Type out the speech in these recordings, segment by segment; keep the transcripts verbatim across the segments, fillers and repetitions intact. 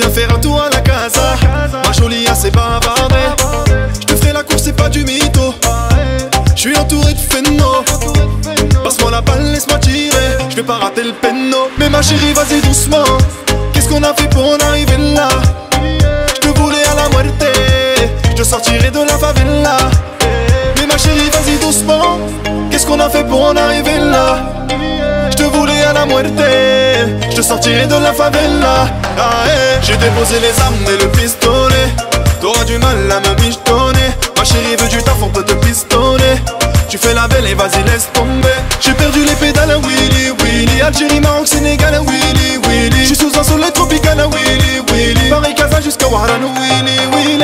viens faire un tour à la casa. Ma jolie assez bavardée. J'te ferai la course, c'est pas du mytho. J'suis entouré de phéno. Passe-moi la balle, laisse-moi tirer. J'vais pas rater le péno. Mais ma chérie, vas-y doucement. Qu'est-ce qu'on a fait pour en arriver là? J'te voulais à la muerte. J'te sortirai de la favela. Mais ma chérie, vas-y doucement. Qu'est-ce qu'on a fait pour en arriver là? J'te voulais à la muerte. J'te sortirai de la favela. Ah, hey. J'ai déposé les armes et le pistolet. T'auras du mal à me michetonner. Ma chérie veut du taf, on peut te pistonner. Tu fais la belle et vas-y laisse tomber. J'ai perdu les pédales à Willy Willy. Algérie, Maroc, Sénégal à Willy Willy. J'suis sous un soleil tropical à Willy Willy. Paris, Casa jusqu'à Wahran Willy Willy.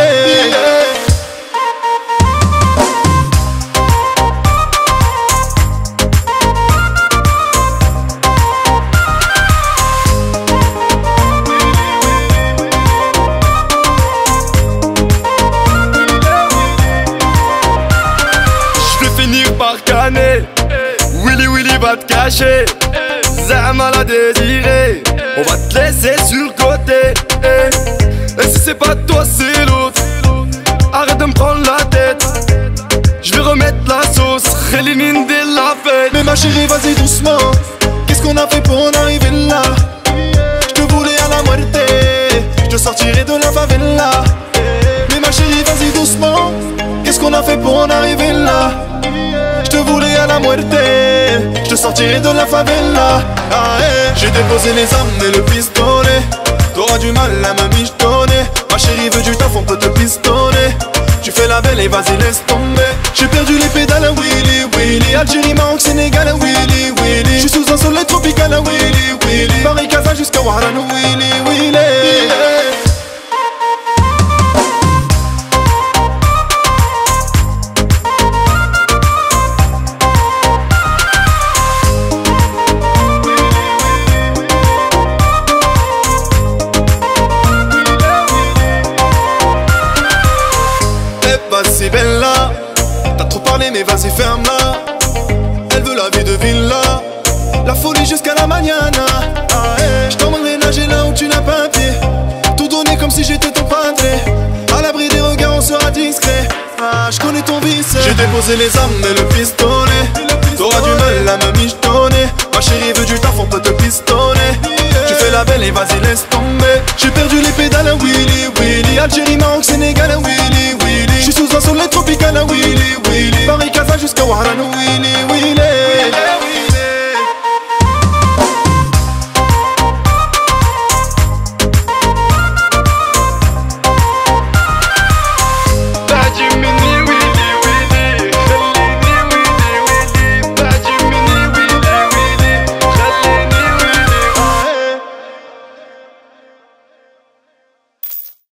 Willy Willy va te cacher, Zama l'a désiré. On va te laisser sur le côté. Et si c'est pas toi c'est l'autre. Arrête de me prendre la tête. Je vais remettre la sauce, Khélinine de la fête. Mais ma chérie vas-y doucement. Qu'est-ce qu'on a fait pour en arriver là? Je te voulais à la muerte. Je te sortirai de la favela. Mais ma chérie vas-y doucement. Qu'est-ce qu'on a fait pour en arriver là? Je te voulais à la muerte. Je te sortirai de la favela. Ah, hey. J'ai déposé les armes et le pistolet. T'auras du mal à me michetonner. Ma chérie veut du taf, on peut te pistonner. Tu fais la belle et vas-y laisse tomber. J'ai perdu les pédales à Willy Willy. Algérie, Maroc, Sénégal à Willy Willy. J'suis sous un soleil tropical à Willy Willy. Paris, Casa jusqu'à Wahran Willy Willy. Vas-y Bella, t'as trop parlé mais vas-y ferme-la. Elle veut la vie de villa, la folie jusqu'à la mañana. Ah, hey. J't'emmènerai nager là où tu n'as pas un pied. Tout donner comme si j'étais ton padré. À l'abri des regards on sera discret. Ah, j'connais ton vice. J'ai déposé les armes et le pistolet. T'auras du mal à me michetonner. Ma chérie veut du taf, on peut te pistonner. Tu fais la belle et vas-y laisse tomber. J'ai perdu les pédales à Willy Willy. Algérie, Maroc, Sénégal à Willy Willy. J'suis sous un soleil tropical à Willy Willy. Paris, Casa jusqu'à Wahran